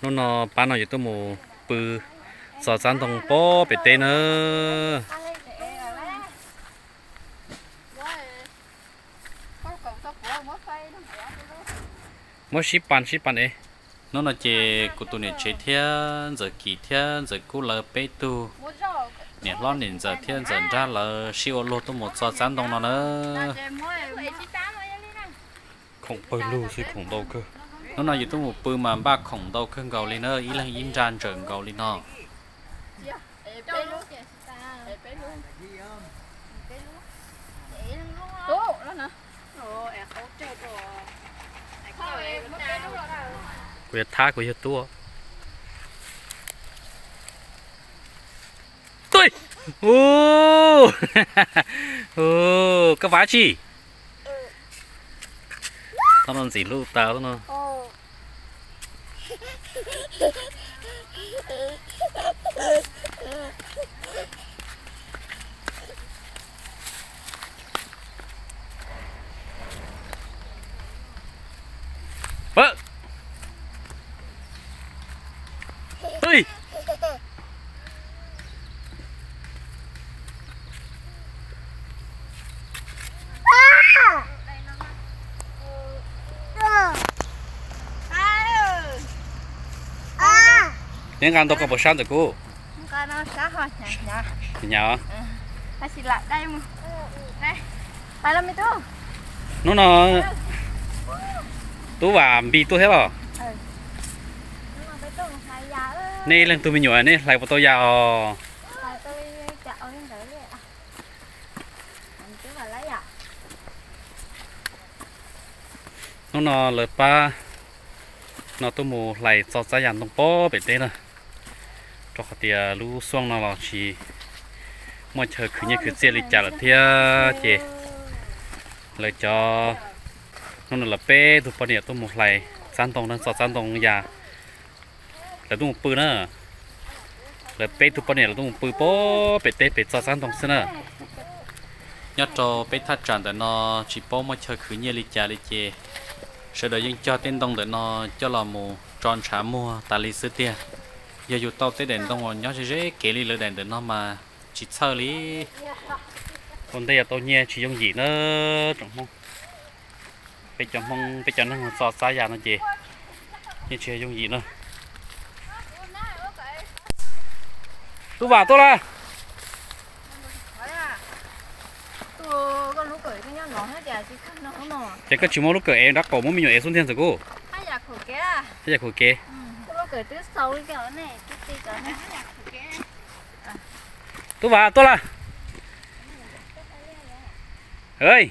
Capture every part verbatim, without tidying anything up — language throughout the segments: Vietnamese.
nó nó bán nó chỉ tôi mù bự sò sán thùng bó bể tê nữa mỗi ship pan ship pan ấy nó là chế của tụi này chế thiên giờ kỳ thiên giờ cú lơ bê tu nè lo nền giờ thiên giờ ra là siêu lô tôi một sò sán thùng nó nữa không bơi lưu chứ không đâu cơ nó nói gì tôi một bự mà ba khổng đâu khơi gầu lên nữa ý là im tràn trợn gầu lên nó quẹt tha của hiệp tua tôi ô ô cái vá chi tao làm gì lưu tao nó vợ ơi những ăn tôi có bộ sáng rồi cô con nó sáng rồi nhà nhà ta xịt lại đây mà đây phải làm gì tu nó nó tú và bị tôi thế bảo nè lần tôi mình nhồi nè lại vào tôi già nó nó lợp ba nó tôi mù lại cho giá dàn tông bó bể tê nè cho họ tiề lú xuông nó là chỉ mọi chờ khử như khử xe lịch trả là thia chị lời cho nó là bé tụi bọn này tôi một lại san tông đang sọ san tông già là tôi một bự nữa là bé tụi bọn này là tôi một bự bó bể tê bể sọ san tông xí nữa nhớ cho bé thắt tràn để nó chỉ bó mọi chờ khử như lịch trả lịch chị sau đó những cho tên đông để nó cho là mù tròn trả mua ta lý sứ tiền giờ dù tao tới đèn đông rồi nhớ sẽ dễ kể lý lửa đèn để nó mà chỉ sơ lý còn đây là tôi nghe chỉ dùng gì nữa trọng mong bây giờ mong bây giờ nó sò xa già nó gì như chỉ dùng gì nữa tôi vào tôi là chỉ có chỉ muốn lúc cởi em đã có muốn mình nhảy xuống thiên rồi cô hay là khổ kế à hay là khổ kế lúc cởi từ sau cái chỗ này cái chỗ này tôi vào tôi là ơi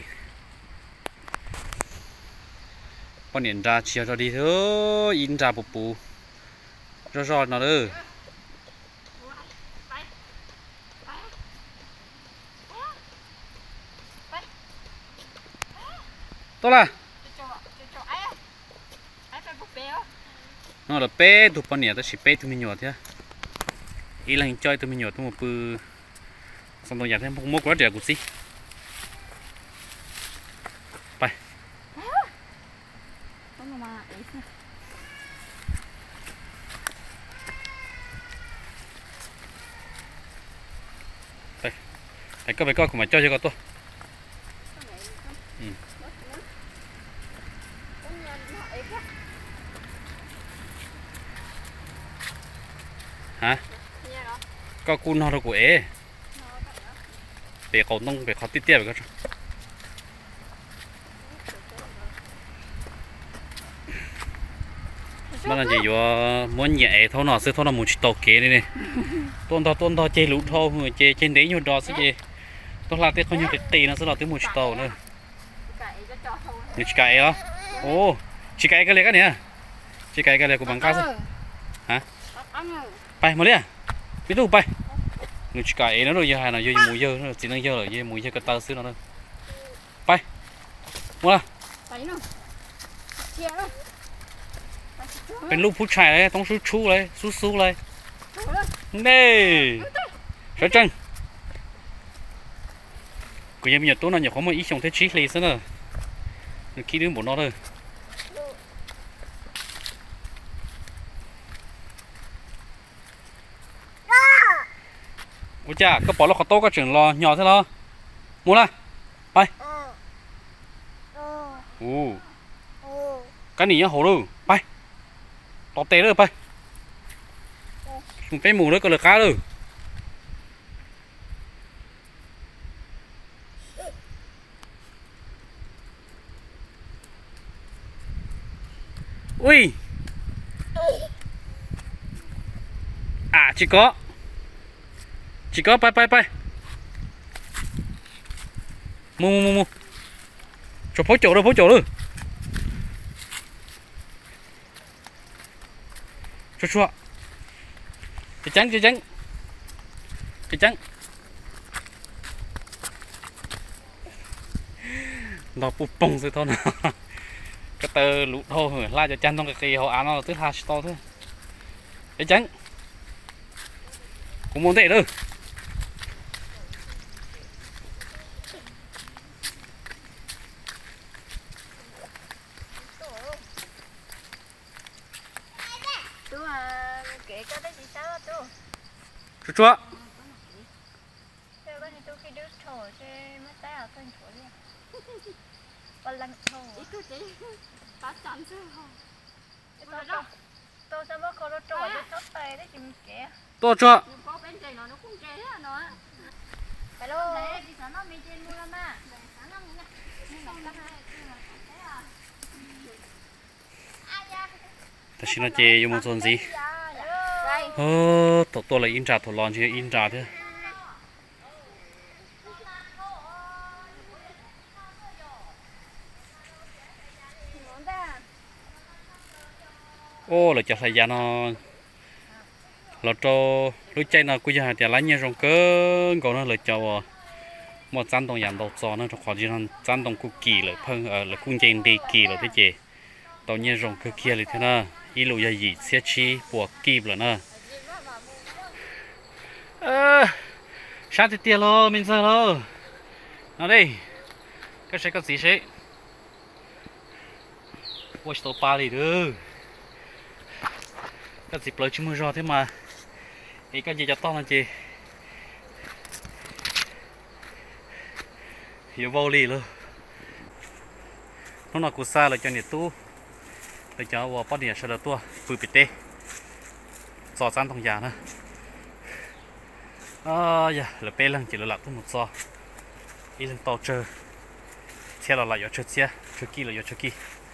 con điện ra chia cho đi thôi in ra bù bù cho cho nó nữa tôi là nó là bé tụi con này tôi chỉ bé tụi mình nhỏ thế ý là hình chơi tụi mình nhỏ tụi một bự xong tôi nhặt thêm một mốc quá trẻ của xíไปไปไปก็ไปก็คุณมาเจ้าเจ้าก็ตัวฮะก็กูนอนกูเอ๋เปียกเขาต้องเปียกเขาติดเตี้ยไปก็มันอะไรอยู่ม้วนใหญ่เท่าหน่อซื้อเท่าหน่อหมูชิโตเก๋นี่นี่ต้นทอต้นทอเจลุทอหัวเจเจนเดี้ยดอสิเจต้นลาเต้เขาอยู่ตีนะซื้อเราตีหมูชิโตเนอะนี่ชิไก่เหรอโอ้ชิไก่กันเลยกันเนี่ยชิไก่กันเลยกูบังคับฮะไปมาเลยพี่ตู้ไปนึกไก่nó rồi giờ hay là giờ mùi dơ nó chỉ năng dơ là giờ mùi dơ cái tao xứ nó thôiไปmua là เป็นลูกผู้ชายเลยต้องสู้ชู้เลยสู้ๆเลยนี่ใช่จังกูยังมีตัวนั้นอย่าเขามาอีช่องเทชิเลยซะเนอะนึกคิดถึงหมดnó thôi ủa cha cái bỏ nó khó tốt cái chuyện lo nhỏ thế lo mua la bay ồ cái này nhá hồ luôn bay to tê rồi bay chúng phải mù nữa có được cá rồi ui à chỉ có chỉ có bay bay bay mua mua mua mua cho phố chỗ rồi phố chỗ rồi cho cho chị trắng chị trắng chị trắng nó bung bung rồi thôi nào cái tơ lũ thôi la cho chăn trong cái kỳ họ ăn nó thứ hai to thôi chị trắng cũng muốn thế đâu chú chúa to chúa ta xin nó chơi dùng một son gì ơ tổ tổ là in trả tổ lon chứ in trả thế ô là cho thời gian nó là cho lúc chạy nó bây giờ thì lấy nhiều trong cơn còn nó là cho một trăm đồng tiền đầu cho nó cho khó chỉ là trăm đồng cookie kỳ là phân ở là cung trên đi kỳ là thế chị tàu nhiều trong cơ kia là thế nào ý lụ gì xe chi buộc kịp rồi nè ơ sát thì tiền lo mình giờ lo nào đây cái sẽ có gì sẽ ôi tàu ba đi được cái dịp lời chúng mưa gió thế mà ý cái gì cho to là chị hiểu vô lì luôn nó là cú xa là cho nhiệt tu để cho vào bắt điện sẽ được tua vừa bị tê giò gian thằng già nữa à dạ là bé lần chỉ là lạc thôi một giò ý lần to chơi xe là lại ở chơi xe chơi kia là ở chơi kia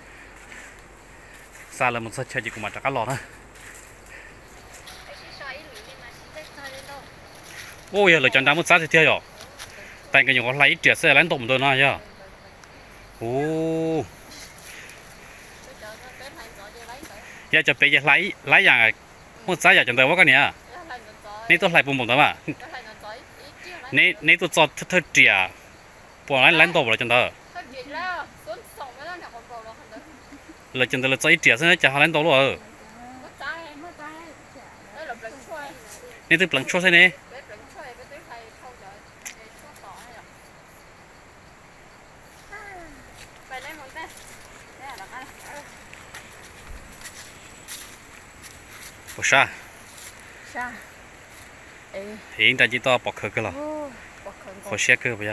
xa là một giò chơi chỉ cùng mà chắc cá lò nữa ôi giờ là chọn đám một sát thì theo rồi tại cái những có lấy trẻ xe lén tụng tôi nói chứ ô giờ cho bây giờ lấy lấy dạng một trái giờ chọn tôi có cái này nếu tôi lấy bùn bùn đó mà nếu nếu tôi cho thật thật trẻ bỏ lấy lén tụng là chọn tôi là chọn tôi là trái trẻ sẽ chả lén tụng rồi nếu tôi bằng cho thế này sao sao hiện tại chỉ to bọc khơi cơ là khó xe cơ bây giờ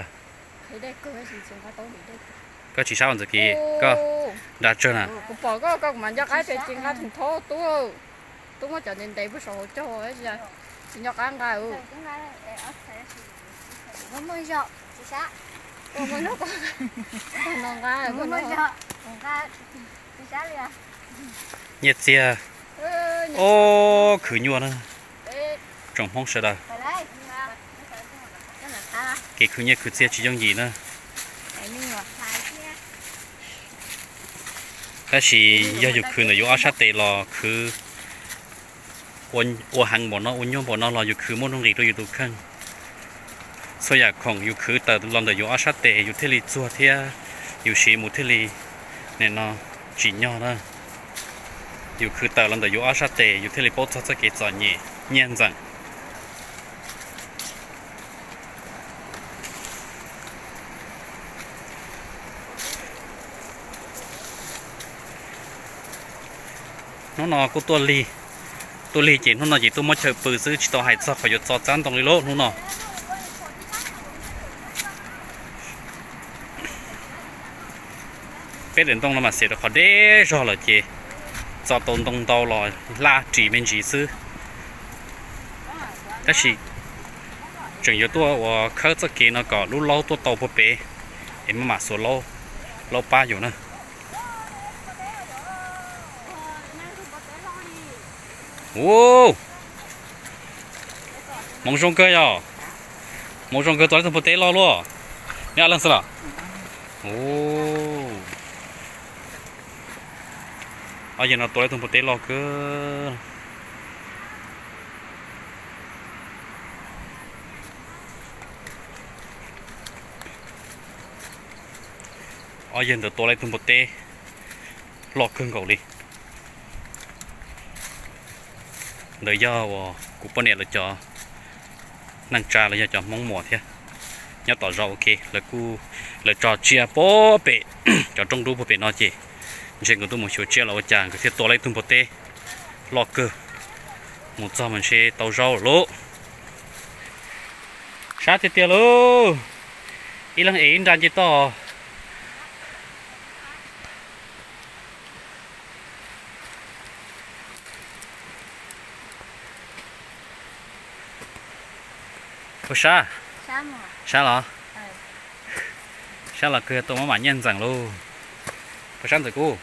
có chỉ sao anh giờ kì có đã chưa nè bỏ có có mà nhắc cái thì chuyện cái thằng thô tú tú mới trở nên đầy bớt sầu cho rồi giờ nhắc ăn cái ừ không mới sợ chỉ sao không mới lúc non cái không mới sợ non cái chỉ sao liền nhiệt xe ô khử nhuận nữa trồng phong sợ đời cái khử nhiệt khử xe chỉ trong gì nữa cái gì do dục khử này do áo sát tệ lò khử ôn ôn hàng bọn nó ôn nhôm bọn nó lò dục khử môn nông nghiệp tôi dục khăn so ya khổng dục khử tờ lòn tờ do áo sát tệ dục thế li chua thia dục sĩ một thế li nên nó chỉ nhỏ đóอยู่คือแต่เราแต่อยู่อาชาเตอยู่ที่ริโป้ทัศเกจอนเย่เงียนจังน้องนอกูตัวลีต tôi lì chỉ nó nói chỉ tôi mới chơi bự xứ chỉ tao hay sao phải cho chán tông lì lô nó nọ cái đến tông nó mà xịt được khó đế rồi là chị cho tông tông tàu rồi la chỉ bên chỉ xứ cái gì chừng giờ tôi và khơi cho kia nó có lúc lâu tôi tàu bự bể em mà số lâu lâu ba rồi nè ô mong sông cơ à mong sông cơ tôi không thể lo luôn nghe lần sao ô ở giờ nó tôi không thể lo cơ ở giờ tôi tôi không thể lo cơn cầu đi đời do của bọn này là cho năng trà là cho mong mỏi thế nhớ tỏ rõ ok là cu là trò chia bó bể cho trong đu bó bể nó chỉ trên cái tôi một số chia là chàng cái thiết tổ lấy tung bột tê lọ cơ một giờ mình sẽ tàu rau lỗ sát thì tiền lô ý là ý ra chỉ to có sao sao là sao là cứ tôi mới bảo nhân rằng luôn có sao rồi cô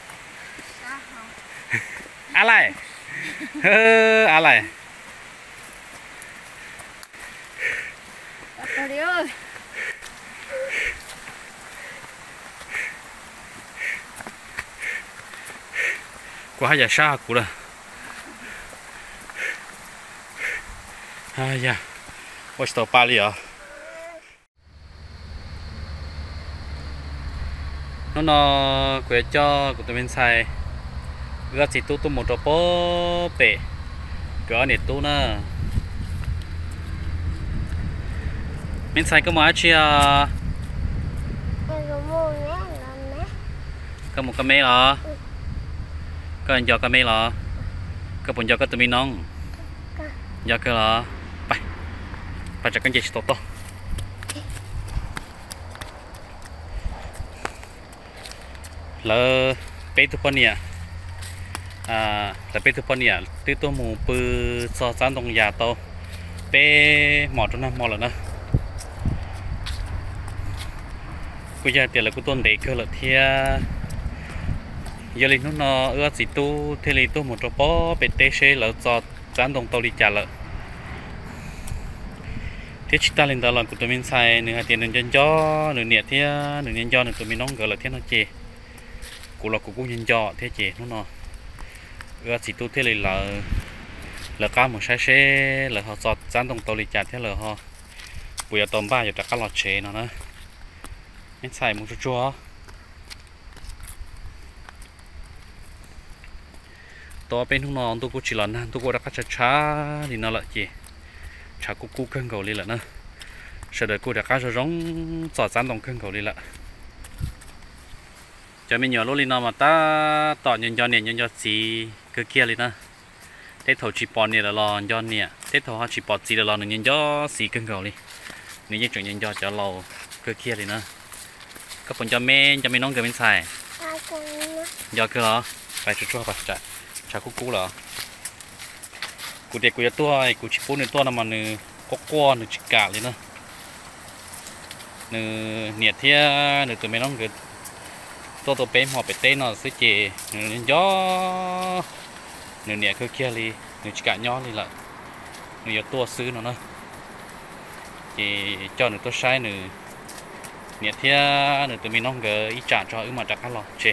à lại à lại quá giờ sao cũ rồi à ya ôi tao pa đi à nó nó quẹt cho của tụi mình xài gỡ chỉ tu tu một trò bó bể gỡ này tu nè mình xài cái máy chi à cái một cái máy à cái anh cho cái máy là cái bọn cho cái tụi mình nong giờ cái là bay bay cho cái gì tốt to là bé tụi con nè à là bé tụi con nè tụi tôi mua bự so sánh đồng nhà tao bé mỏ trong năm mỏ là nữa bây giờ tiền là của tôi để cơ là thia giờ linh nó ưa gì tu thế linh tu một chỗ bó bé tê xe là cho sánh đồng tao đi trả lại thế chúng ta lên đó là của tụi mình xài nửa tiền nửa nhân cho nửa nhiệt thia nửa nhân cho nửa tụi mình nóng gọi là thế nó chê của là của cũng nhân cho thế chị nó nó ưa chỉ tu thế này là là cá một sai xe là họ giọt dán đồng tàu lịch chặt thế là họ bây giờ tôm ba giờ đặt cá lọt chế nó nữa anh xài một chút chua to bên không nó tôi cũng chỉ là tôi cũng đã cắt chả chả thì nó lại chị chả cũng cú cân cầu đi lại nữa sau đó cô đã cá giống giọt dán đồng cân cầu đi lại cho mình nhỏ lúc nào mà ta tỏ nhân cho nè nhân cho gì cứ kia đi nè tết thầu chỉ bỏ nè là lo cho nè tết thầu họ chỉ bỏ gì là lo nhân cho gì cân cầu đi nếu như chuyện nhân cho cho lâu cứ kia đi nè các phần cho men cho mình nóng cái mình xài do cái đó phải chút chút phải trả trả cú cú là cú đẹp cú đẹp tua cú chỉ bốn nè tua nằm mà nè có qua nè chỉ cả đi nè nè nhiệt thia nè tụi mình nóng cái tôi tôi bé họ bé tên nó sẽ chỉ nên gió nửa nhẹ cơ kia đi nửa chỉ cả nhỏ đi lại nửa tua xứ nó nữa chỉ cho nửa tôi sai nửa nhẹ thia nửa tụi mình nông gờ ít trả cho ứng mà trả cá lò chê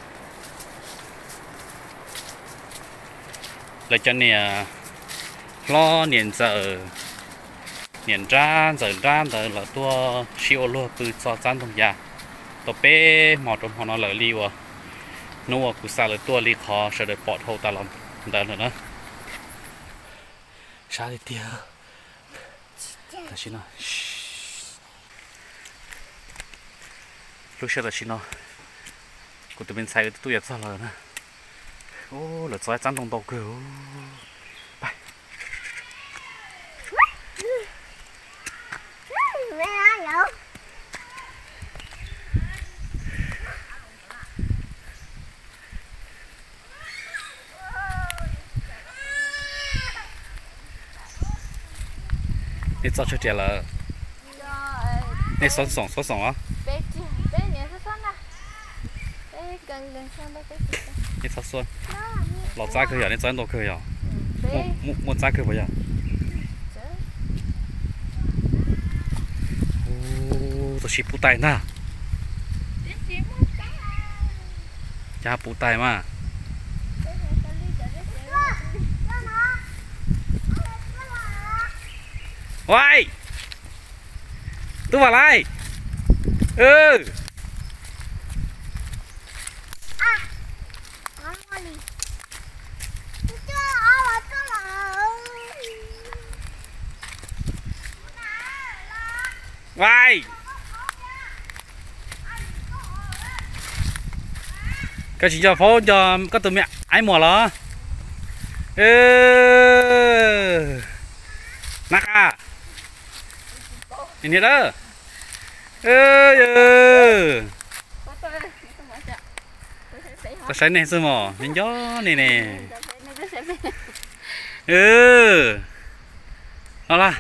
lại cho nè lo niệm giờ niệm ra giờ ra giờ là tua siêu luôn từ cho chán đồng già tôi bé mò trong họ nó lợi li wa nô cụ sa lợi tua li khó sẽ được bỏ thâu ta làm đó nữa nữa sao đi tia ta xin nó lúc sau ta xin nó cụ tụi mình xài tụi tôi sao rồi nè ô là xoay chán đồng tàu cơ 你早出点了，你爽爽爽爽啊！ bé chị bé nhẹ rất xoắn à bé gần gần xoắn đó bé chị 你早说， đó 老扎可以啊，你早都可以啊， bé 我我我扎可不呀？ chứ 哦，这是布袋呐， bé chị muốn cái 加布袋嘛。 bé này có lý do bé chị 喂，都话来，呃， ngon quá đi chưa ở là có là 喂，cái gì cho phố cho có tụi mẹ ai mò lo, ờ, nắc à, nhìn thấy đó, ơ, ờ. có tôi đây tôi mở chợ tôi sẽ sẽ Ta sai này sao mà mình gió này nè tôi sẽ sẽ ừ đó là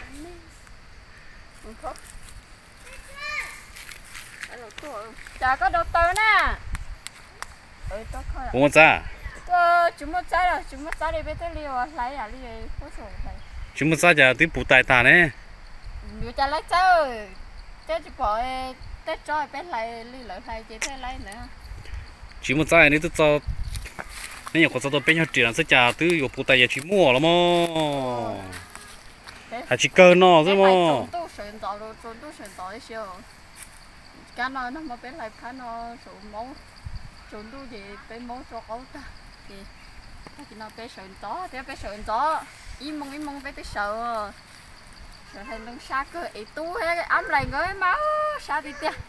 chả có đầu tư nè ừ tôi thôi à bố ra tôi chúng một trái rồi chúng một trái đi bên tới liều lấy à đi về có sổ này chúng mình ra giờ tí bù tài ta nè nhiều trái lấy chơi trái chỉ bỏ trái cho bên lại đi lợi hay chỉ thế lấy nữa chúng mình ra này tôi cho nếu như có cho tôi bên nhau tiền sẽ trả từ有bù tài giờ chỉ mua了嘛还chỉ cơ nó chứ mà trộn tu sườn tỏi rồi trộn tu sườn tỏi xíu cái nó nó mà bên lại cái nó sụn máu trộn tu gì bên máu cho ấu ta thì thì nó bên sườn tỏi thì bên sườn tỏi im mong im mong bên tới sợ rồi thành đông xa cơ ấy tu hay ấm lại người máu xa đi tia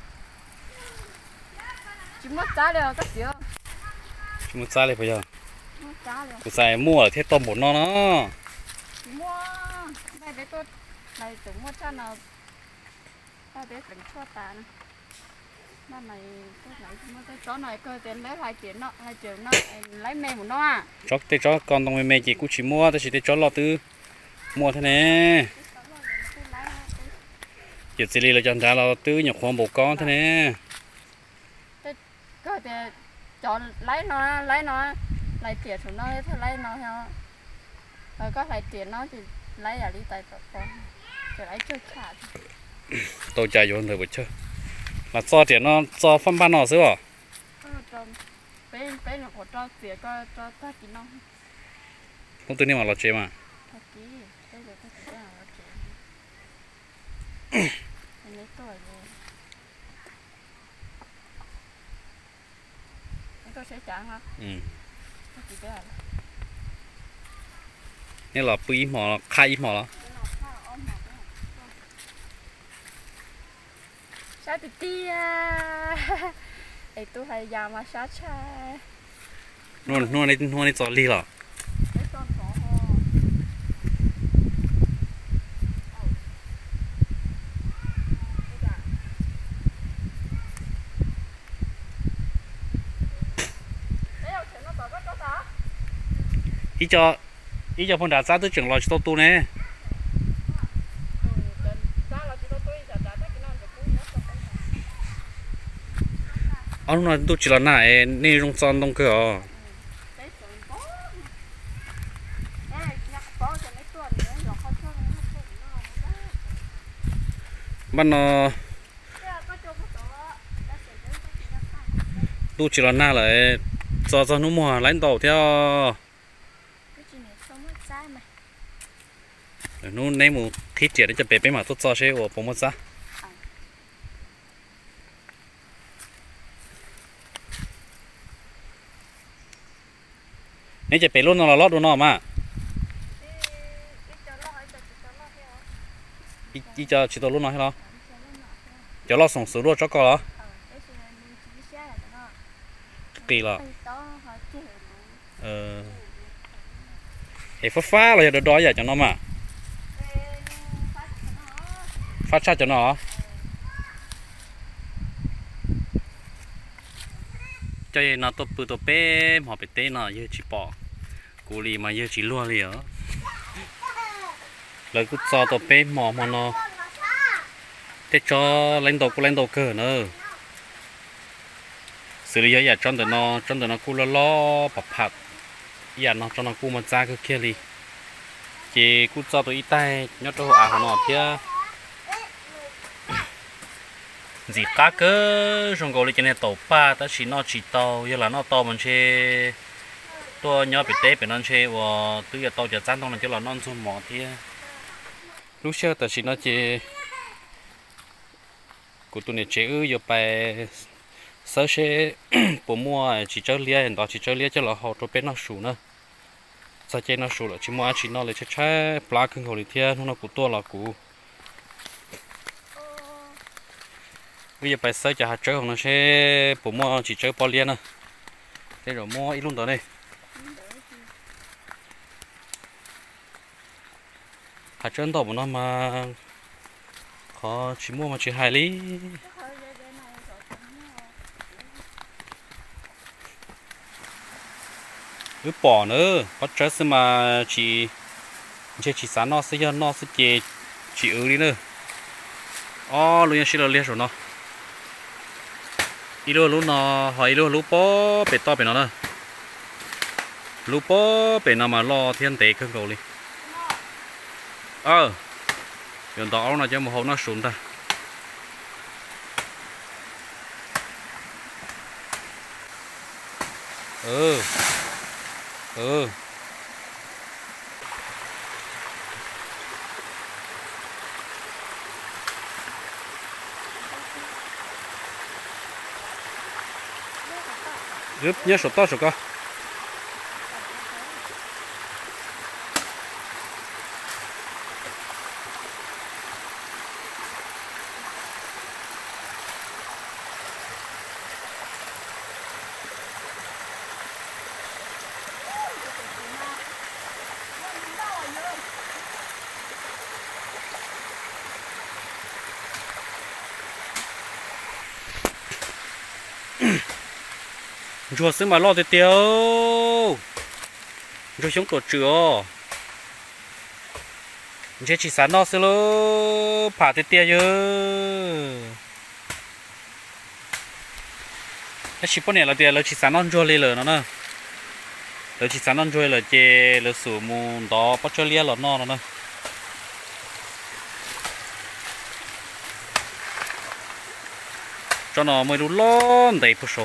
chỉ mất giá được các kiểu chúng mình ra này bây giờ mất giá được tôi xài mua ở thế tôm bột nó nó mua đây để tôi này tưởng mua cho nào ta để tưởng cho ta nè nó này cái này mua cái chó này cơ tiền lấy hai tiền nó hai triệu nó lấy mẹ của nó à chó tê chó con tông mẹ chị cũng chỉ mua tôi chỉ tê chó lo tư mua thế này giờ xử lý là chọn ra lo tư nhập khoang bộ con thế này cơ thì chọn lấy nó lấy nó lấy tiền của nó thôi lấy nó theo rồi có lấy tiền nó thì lấy ở đi tay con chỉ lấy chơiขาด tôi chạy vô người bữa chơi là cho tiền nó cho phân ban nó xíu à trong bên bên là của cho tiền cho cho ta chỉ nó không tự nhiên mà lo chơi mà thật kỹ bây giờ ta chỉ là nó chuyện anh lấy tuổi rồi anh tôi sẽ trả hả ừ ta chỉ để นี่เราปีหมอคายหมอแล้ว sao thì tia ấy tôi hay làm mà sao cha นวดนวดในนวดในจอรีหรอ cái con có ý cho ý cho phong đà ra tới trường lò cho tôi nè ông nói tôi chỉ là nãy nên trong son đông cửa bạn nó tôi chỉ là nãy lại cho cho nó mua lãnh tàu theo nó ném một thịt chè để cho bé bé mà tôi cho xe của bố mất ra nếu chè bé luôn nó là lót luôn nó mà đi cho chỉ tôi luôn nó hay lo cho lo sống sướng luôn cho con đó kỳ là ờ thì phát phá là được đói vậy cho nó mà phát sát cho nó cho nên nó tập bự tập bé họ bị té nó như chỉ bỏ cú lì mà như chỉ lua lì ở lời cứ cho tao bé mò mà nó thế cho lãnh đạo của lãnh đạo cờ nữa xử lý giờ trong đó nó trong đó nó cú lo lo bập bập giờ nó trong nó cú mà ra cái kia đi chỉ cú cho tụi tay nhớ cho à nó thế gì cá cơ trong gọi là cái này tàu ba ta chỉ nó chỉ tàu giờ là nó tàu mình chơi tôi nhớ bị té bị nó chơi và từ giờ tàu giờ chán tông là cho là non xuống mỏ thế lúc xưa ta chỉ nó chơi của tụi này chơi ư giờ bài sơ xe bộ mua chỉ chơi lia hiện tại chỉ chơi lia cho là họ cho bên nó sủ nữa sao chơi nó sủ là chỉ mua chỉ nó lấy chơi chơi plug không có lý thiên nó của tôi là của bây giờ bài sơ cho hạt chơi không nó sẽ bộ mua chỉ chơi bao lia nữa đây rồi mua ít luôn đó đây hạt chơi đó bộ nó mà khó chỉ mua mà chỉ hai lý cứ bỏ nữa có chơi xem mà chỉ chơi chỉ sáng nó sẽ cho nó sẽ chơi chỉ ứ đi nữa ô luôn như là liệt rồi nó đi luôn lúc nó hỏi luôn lúc bó bể to bể nó nữa lúc bó bể nó mà lo thiên tế không cầu đi ờ hiện đó nó cho một hộp nó xuống ta ừ ừ giúp nhớ số to số cao chùa xứ mà lo thì tiêu rồi xuống tổ chữa chế chỉ sáng nó sẽ lo phá thì tiêu chứ cái chỉ có này là tiêu là chỉ sáng nó chua lên rồi nó nè là chỉ sáng nó chua là chế là sủ mù đó bắt cho lia là nó nó nè cho nó mới đủ lon đầy phụ số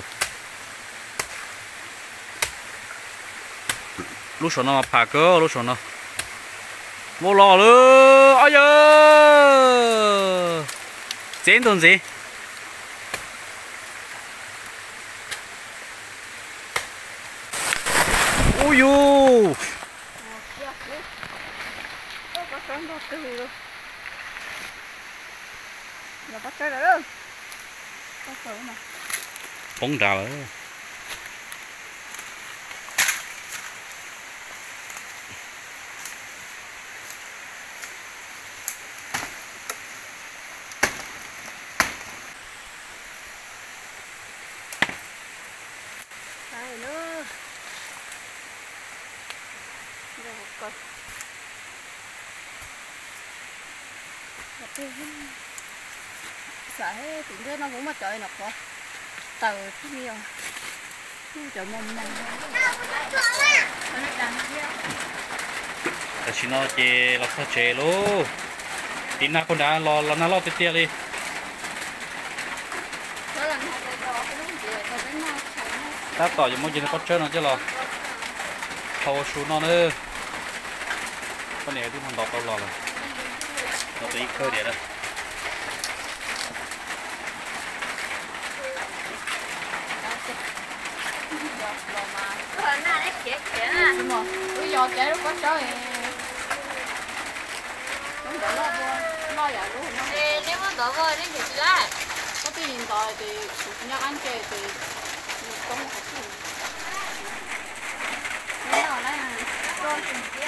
lúc số nó phá cơ lúc số nó vô lò luôn ôi giời chén tuần gì ôi yu bóng trà rồi sợ tiếng thế nó cũng mà trời nọc quá từ thế nhiều trời mông này ta chỉ nó chè lọc sao chè luôn tí nào con đã lo lo nó lo tiệt đi ta tỏ cho mỗi chuyện nó có chơi nó chứ lo thâu xuống nó nữa con này đi thằng đọt tao lo rồi nó tí khơi để đây nhưng mà bây giờ trẻ nó có chơi cũng đỡ lo vô lo vậy luôn nếu mà đỡ vơi đến gì lại có cái hiện tại thì nhà ăn chè thì không có gì nếu mà nó rồi thì kia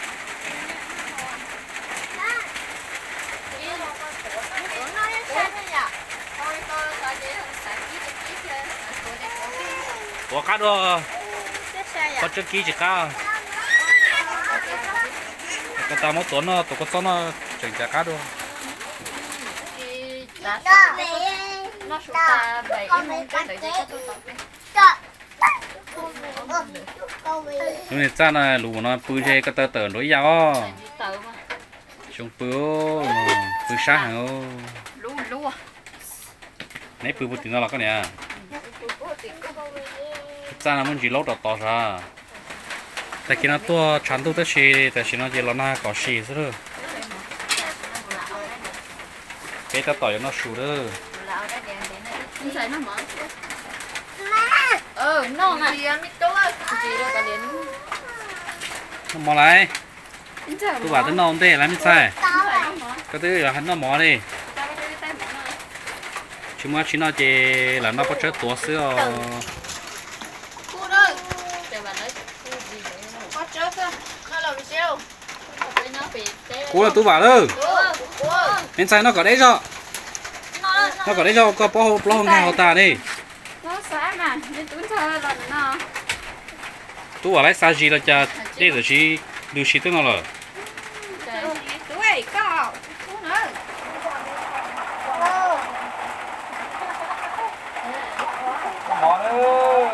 我看着，我这几只cá, cái tao mất tuần nó tụi con xong nó chỉnh trả cá luôn thì đã nó sụt ta bảy mông cái đấy cái tôi tập nhưng mà cha này lù nó bự chơi cái tờ tờ đối nhau tờ mà chúng bự bự sát hả lú lú nãy bự bự tiếng nó là cái này cha là muốn chỉ lót đỏ ra tại khi nó tua chán tu tới xí tại xí nó chỉ là na có xí rồi cái ta tỏi nó sụt đó không thấy nó mở ờ nó mà gì anh biết đâu gì đâu cả đến nó mò lại tôi bảo tới nó không thế làm sao cái thứ là hắn nó mò đi chỉ mà chỉ nó chỉ là nó có chết tua sữa cú là tôi bảo đó bên sai nó có đấy rồi nó có đấy rồi có bao bao không hàng ta đi nó xóa mà nên túi thơ là nó tôi bảo lại sao gì là cha đây là chỉ điều gì tới nó rồi tuổi cao nữa bỏ nữa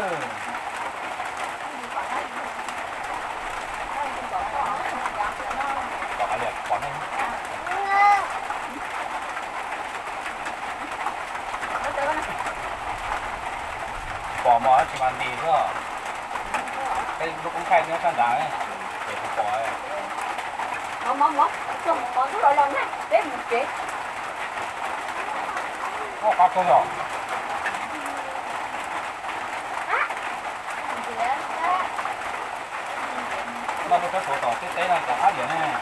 bỏ mỏ chỉ bàn đi thôi cái lúc cũng khai nữa khán giả ấy để bỏ ấy mỏ mỏ mỏ không còn cái loại này để một chế có cá câu rồi nó có cái sổ tỏ cái tế là cả áp điểm này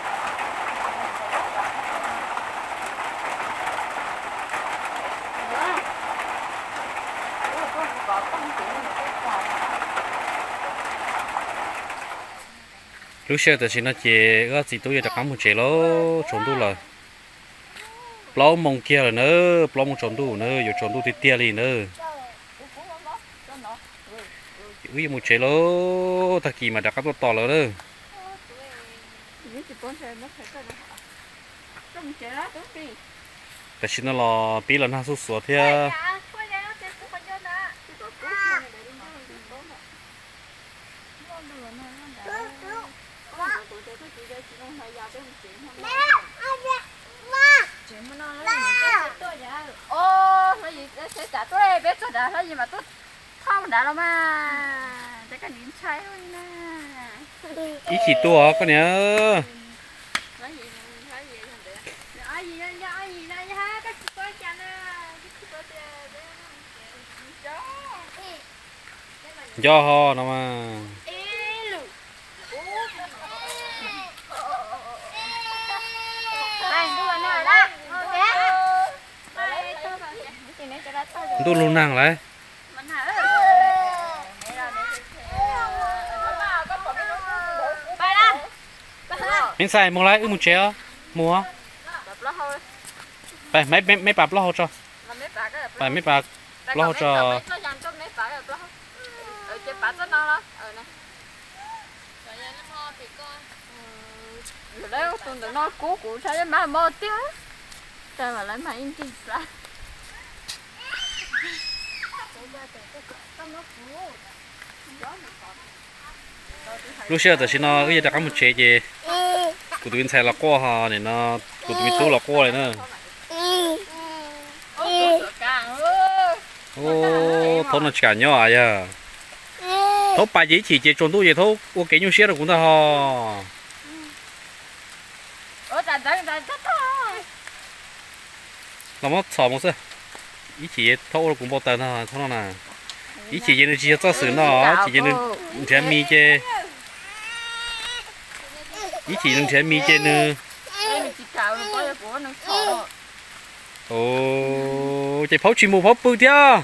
lúc xưa thì nó chỉ có gì tôi đã cắm một chế lo trốn tu là lo mông kia là nữa lo mông trốn tu nữa rồi trốn tu thì tia đi nữa ui một chế lo thật kỳ mà đã cắm to rồi đóแต่ชินเราปีละน่าสุดสวยเท่า ô cái gì sẽ trả tôi biết rồi đã cái gì mà tôi không đã đâu mà cái cái điện cháy luôn nè ý chỉ tua cái này cái gì cái gì cái gì cái gì đây ha cái tôi chăn do ho nó mà tôi luôn năng lại mình xài mua lại ư một chế mua phải mấy mấy mấy bạc lo cho phải mấy bạc lo cho rồi đấy tôi đừng nói cú cú sao mà mơ tiếng trời mà lấy máy in gì ra lúc xưa thì nó cái gì đã có một chế gì của tụi mình xài là qua ha này nó của tụi mình tu là qua này nữa ô thôi nó chả nhỏ à ya thôi bài gì chỉ chỉ trốn tu gì thôi ô cái nhiêu xe rồi cũng ta ho nó mất sò một sơ ý chỉ thôi cũng bao tờ thôi thôi nè ý chỉ chỉ chỉ cho xử nó chỉ chỉ nên chế mi chế ý chỉ nên chế mi chế nữa ồ chế pháo chim mù pháo bự theo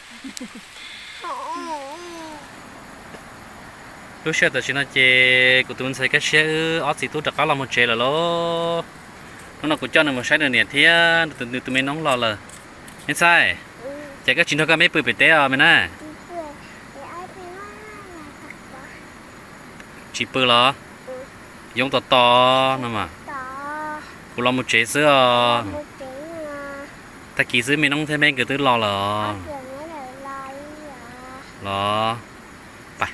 lúc xưa thì nó chế của tụi mình xây cái xe ở chỉ tôi đặt là một chế là lo nó cũng cho nên một sai được nè thì tụi tụi mình nóng lo là nên sai chạy cái chuyện thôi cái mấy bự bự té à mình à chỉ bự lo dùng to to nè mà đó cô lo một chế sữa một tiếng là ta kỹ sư mình không thấy mấy cái thứ lo là giờ nó lại lại à lo phải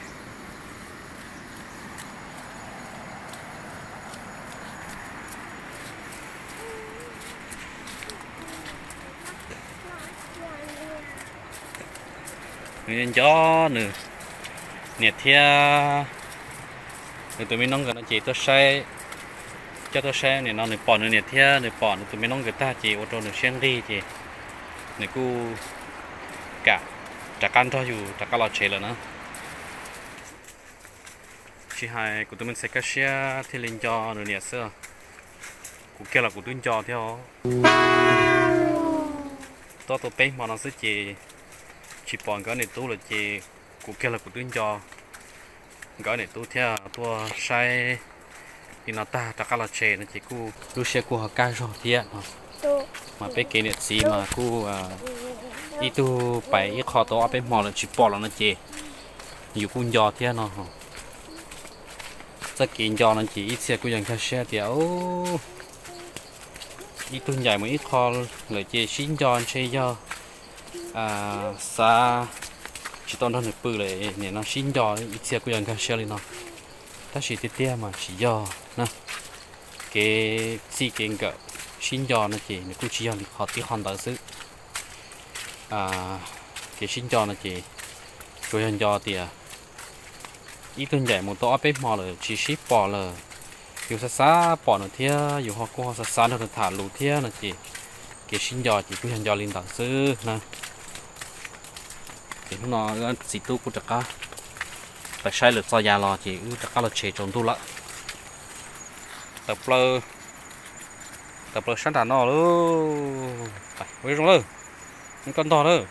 nên gió nữa nhiệt thia rồi tụi mình nông cái nó chỉ tôi xe cho tôi xe này nó này bỏ nữa nhiệt thia này bỏ tụi mình nông cái ta chỉ ô tô này xuyên đi chỉ này cu cả trả căn thôi dù trả căn là chế rồi nữa chỉ hai của tụi mình sẽ cái xe thì lên cho nữa nhiệt xưa của kia là của tụi cho theo tôi tôi bé mà nó sẽ chỉ chỉ bỏ cái này tú là chỉ của kia là của tụi cho cái này tú theo tôi sai thì nó ta trả căn là chế nó chỉ cu tu xe của họ cai rồi thiệt mà bé kia này gì mà cu ít tu bảy ít khó to bé mò là chỉ bỏ là nó chế nhiều con giò thiệt nó rất kiện giò nó chỉ ít xe của dân khai xe thì ô ít tu dài mà ít khó là chế xin giò chơi giò à xa chỉ toàn thân bự lại để nó xin giò ít xe của dân khai xe lên nó ta chỉ tiết tiết mà chỉ giò nè cái gì cái cái xin giò nó chỉ nó cũng chỉ giò thì khó tí hoàn toàn sự à cái xin giò nó chỉ rồi hành giò thì ít tuần dài một tổ bếp mò là chỉ ship bỏ là dù xa xa bỏ nó thia dù họ có xa xa nó thả lù thia nó chỉ cái xin giò chỉ cũng hành giò lên tảng sư nè cái nó chỉ tu cũng chắc cả phải sai được cho già lò chỉ chắc cả là chế trộn tu lại tập lơ tập lơ sáng đàn nó luôn phải với trong lơ con to nữa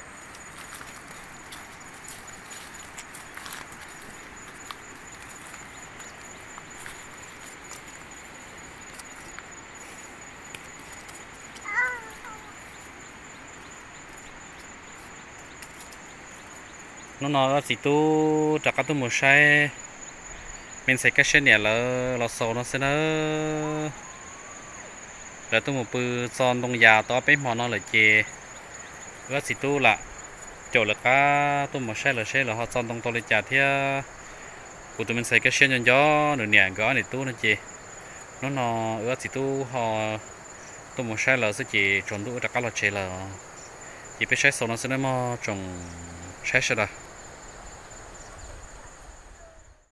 nó nó chỉ tu chắc cả tu một sai mình sẽ cách này là là sầu nó sẽ nó là tu một bự son đông già to bé mò nó là chè cái chỉ tu là chỗ là cá tu một sai là sai là họ son đông to lên chả thia của tụi mình sẽ cách cho gió nửa nhẹ gói này tu nó chè nó nó cái chỉ tu họ tu một sai là sẽ chỉ trồng tu chắc cả là chè là chỉ biết sai sầu nó sẽ nó mò trồng sai sai đó